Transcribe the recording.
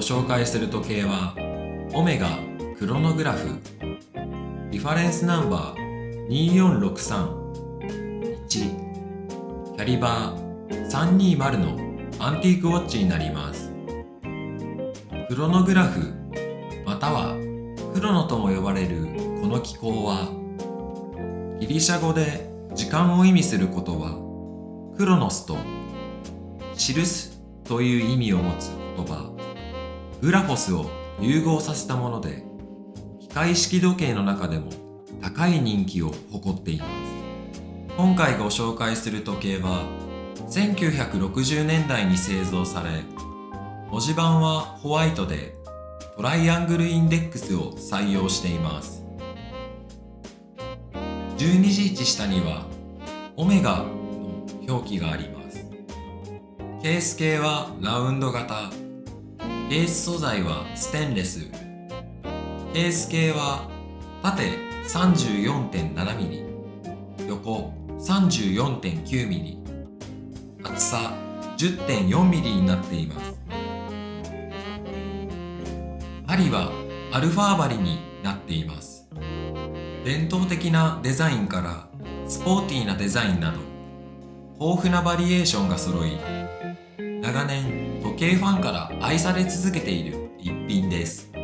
紹介する時計はオメガクロノグラフ、リファレンスナンバー24631、キャリバー320のアンティークウォッチになります。クロノグラフまたはクロノとも呼ばれるこの機構は、ギリシャ語で時間を意味する言葉クロノスと記すという意味を持つ言葉グラフォスを融合させたもので、機械式時計の中でも高い人気を誇っています。今回ご紹介する時計は1960年代に製造され、文字盤はホワイトでトライアングルインデックスを採用しています。12時位下にはオメガの表記があります。ケース系はラウンド型、ケース素材はステンレス、ケース系は縦 34.7mm、横 34.9mm、厚さ 10.4mm になっています。針はアルファ針になっています。伝統的なデザインからスポーティーなデザインなど豊富なバリエーションが揃い、長年時計ファンから愛され続けている一品です。